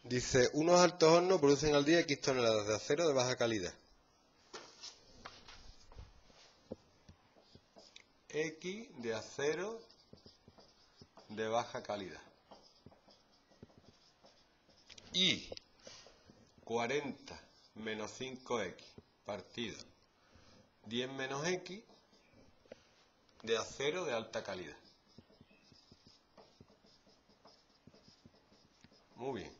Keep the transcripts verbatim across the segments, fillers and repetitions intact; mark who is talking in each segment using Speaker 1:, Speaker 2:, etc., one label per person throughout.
Speaker 1: Dice, unos altos hornos producen al día X toneladas de acero de baja calidad. X de acero de baja calidad. Y cuarenta menos cinco equis partido diez menos X de acero de alta calidad. Muy bien.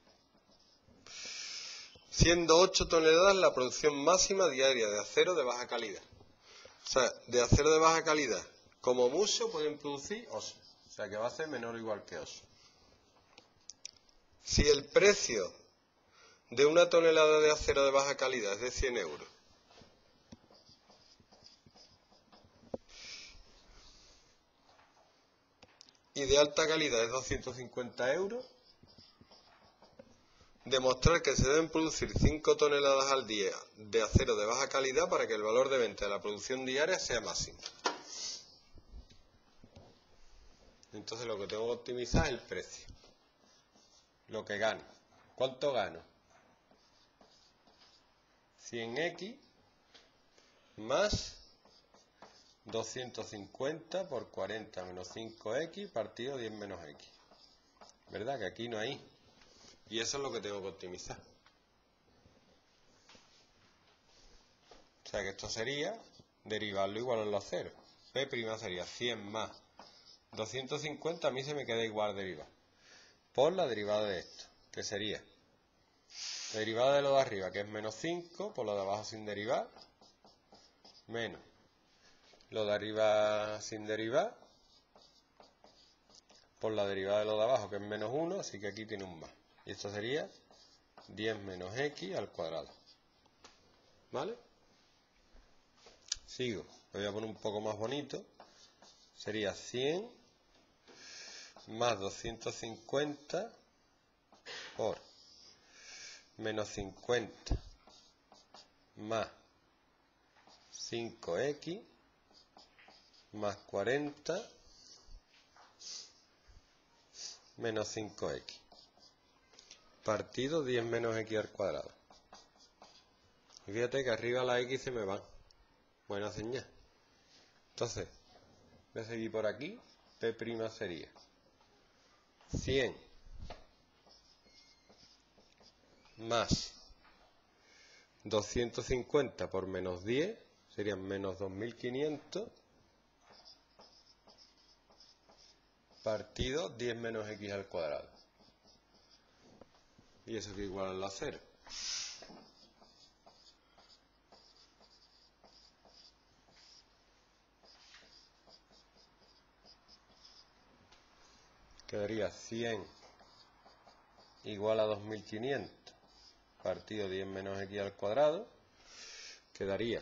Speaker 1: Siendo ocho toneladas la producción máxima diaria de acero de baja calidad. O sea, de acero de baja calidad, como mucho pueden producir ocho. O sea, que va a ser menor o igual que ocho. Si el precio de una tonelada de acero de baja calidad es de cien euros, y de alta calidad es doscientos cincuenta euros, demostrar que se deben producir cinco toneladas al día de acero de baja calidad para que el valor de venta de la producción diaria sea máximo. Entonces lo que tengo que optimizar es el precio, lo que gano. ¿Cuánto gano? cien equis más doscientos cincuenta por cuarenta menos cinco equis partido diez menos X. ¿Verdad? Que aquí no hay. Y eso es lo que tengo que optimizar. O sea que esto sería derivarlo igual a los ceros. P' sería cien más doscientos cincuenta, a mí se me queda igual derivar. Por la derivada de esto, que sería la derivada de lo de arriba, que es menos cinco, por lo de abajo sin derivar, menos lo de arriba sin derivar, por la derivada de lo de abajo, que es menos uno, así que aquí tiene un más. Y esto sería diez menos X al cuadrado. ¿Vale? Sigo. Lo voy a poner un poco más bonito. Sería cien más doscientos cincuenta por menos cincuenta más cinco equis más cuarenta menos cinco equis partido diez menos X al cuadrado. Y fíjate que arriba la X se me van. Buena señal. Entonces, voy a seguir por aquí. P' sería cien más doscientos cincuenta por menos diez, serían menos dos mil quinientos, partido diez menos X al cuadrado. Y eso que igual a cero. Quedaría cien igual a dos mil quinientos partido diez menos X al cuadrado. Quedaría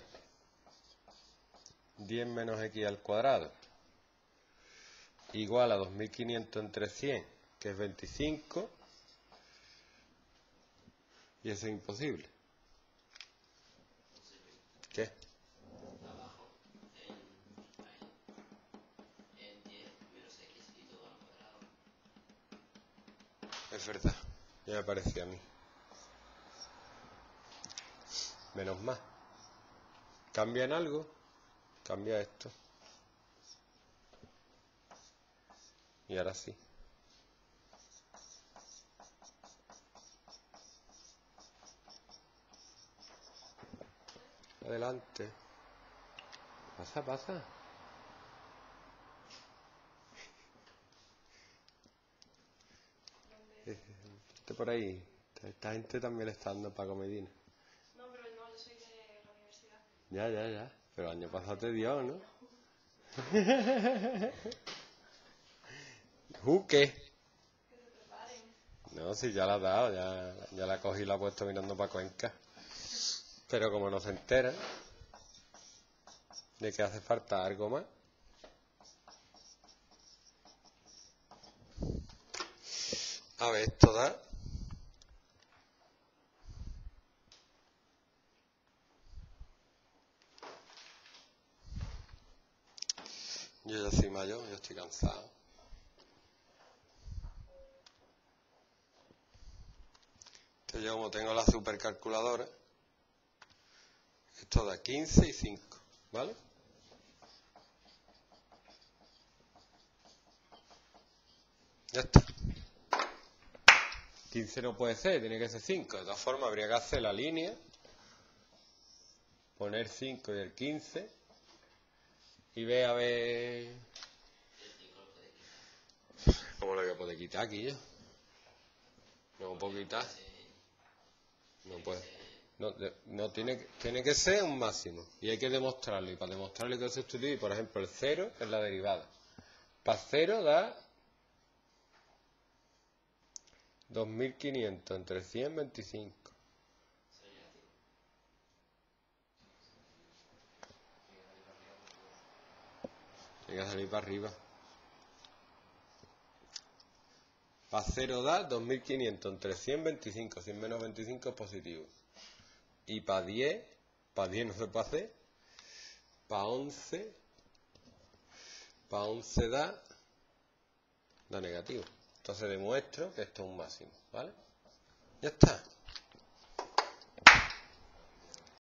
Speaker 1: diez menos X al cuadrado igual a dos mil quinientos entre cien, que es veinticinco. Y eso es imposible. ¿Qué?
Speaker 2: Abajo, en, en diez menos X y todo al cuadrado.
Speaker 1: Es verdad, ya me parecía a mí. Menos más. ¿Cambia en algo? Cambia esto. Y ahora sí. Adelante. Pasa, pasa. Este por ahí. Esta gente también le está dando para comedina.
Speaker 3: No, pero no, yo soy de la universidad.
Speaker 1: Ya, ya, ya. Pero el año pasado te dio, ¿no? ¿Juque?
Speaker 3: Que se preparen.
Speaker 1: No, sí, ya la ha dado. Ya, ya la cogí y la ha puesto mirando para Cuenca. Pero como no se entera de que hace falta algo más. A ver, esto da. Yo ya soy mayor, yo estoy cansado. Entonces yo como tengo la supercalculadora, esto da quince y cinco, ¿vale? Ya está. quince no puede ser, tiene que ser cinco. De todas formas, habría que hacer la línea, poner cinco y el quince, y ver a ver... ¿Cómo lo voy a poder quitar aquí yo? No lo puedo quitar. No puede. No, de- no tiene, que- tiene que ser un máximo. Y hay que demostrarlo. Y para demostrarlo hay que sustituir, por ejemplo, el cero es la derivada. Para cero da dos mil quinientos entre cien, veinticinco. Tiene que salir para arriba. Para cero da dos mil quinientos entre cien, veinticinco. cien menos veinticinco es positivo. Y para diez, para diez no se puede hacer. Para once, para once da, da negativo. Entonces demuestro que esto es un máximo, ¿vale? Ya está.